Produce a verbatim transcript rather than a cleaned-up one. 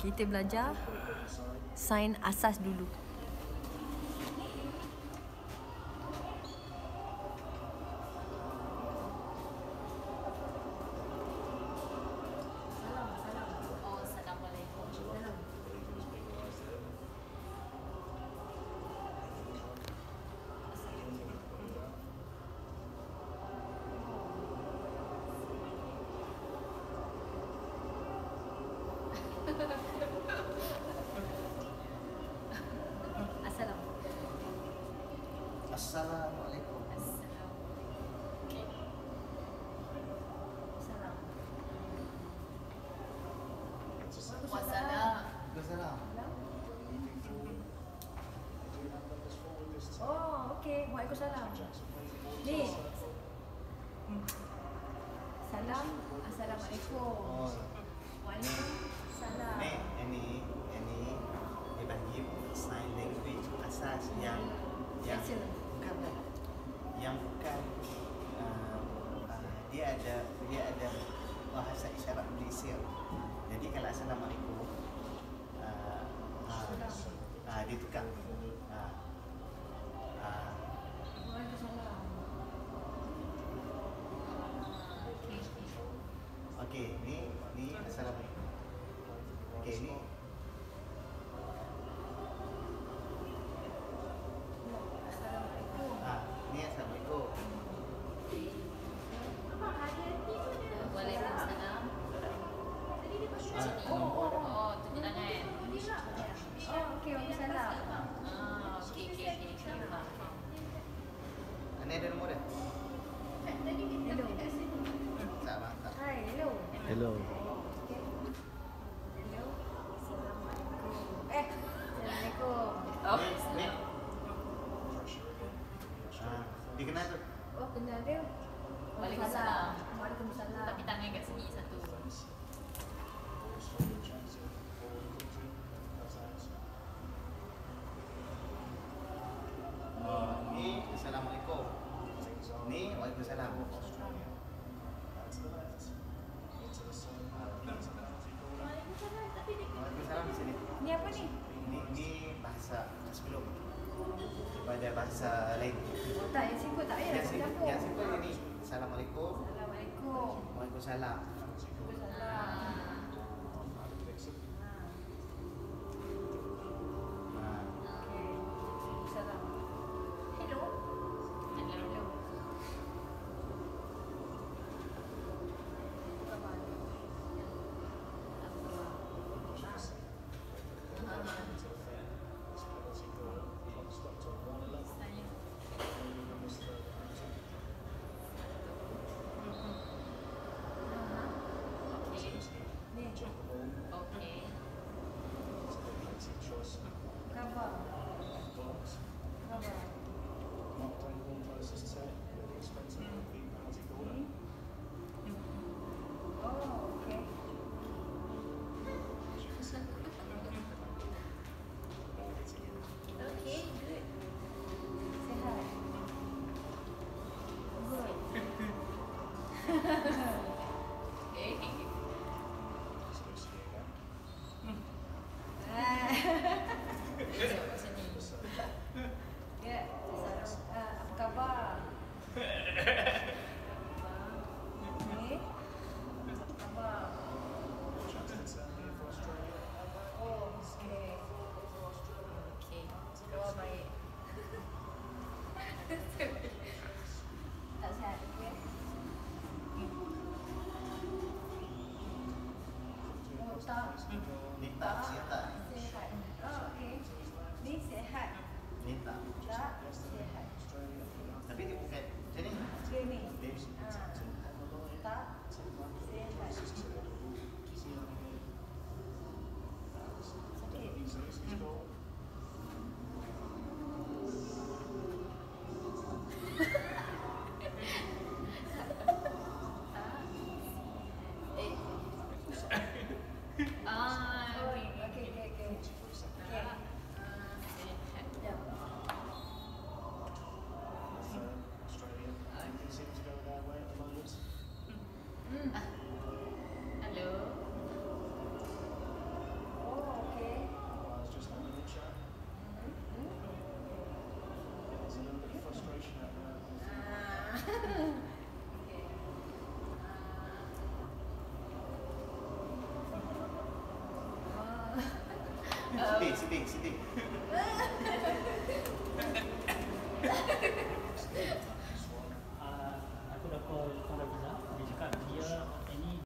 Kita belajar sain asas dulu. Assalamualaikum. Waalaikumsalam. Oh, okey. Waalaikumsalam. Ni. Salam. Assalamualaikum. Oh, Waalaikumsalam. ni ini ini dibagi sign language asas yang yang Biasa. bukan bukan. Yang bukan uh, uh, dia ada dia ada bahasa isyarat Malaysia. Jadi kalau assalamualaikum uh, uh, uh, dia tukar. Uh, uh, Waalaikumsalam. Okey, ni ni assalamualaikum. Okey, ni Assalamualaikum. ah ni assalamualaikum. Waalaikumsalam. Ah, Oh, oh, oh. Oh, tunjuk tangan. Oh, okey. Waalaikumsalam. Ah, okey okey okey. Saya faham. Ni ada nombor dia? Hello. Tak mantap. Hai, hello. Hello. Okay. Hello. Assalamualaikum. Eh, Assalamualaikum. Oh, Ni, ni. Ah, dia kenal tu. Oh, kenal dia. Waalaikumsalam. Waalaikumsalam. tapi tangan kat sini satu. Oh, ni assalamualaikum. Ni waalaikumsalam. Waalaikumsalam di sini. Ni apa ni? Ni ni bahasa sebelum daripada bahasa lain. Oh, tak, yang simple tak payah. Yang simple, Campur. yang simple ini. Assalamualaikum. Assalamualaikum. Waalaikumsalam. Waalaikumsalam. Ah. Okey. Waalaikumsalam. Hello. Hello. Ni. Okey. Khabar. Khabar. Oh, okey. Okey, good. Sihat. Good. Okay. Ah. Esok kat sini. Ya, Assalamualaikum. Ah, apa khabar? Ni. Apa khabar? Oh, okey. Okey. Doa baik. Tak sihat, okey? Oh, tak. Ni tak sihat. Sihat. Oh, okey. Ni sihat. Ni tak. Tak sihat. Tapi dia bukan macam ni. Dia ni. Dia Ah. Tak sihat. Sakit. Eh. Ah, Oh, okey. okey, okey, okey. Okey. Ah, sihat. Sekejap. sedih, sedih, sedih. Ah, aku dah call Farah Fiza. Dia cakap dia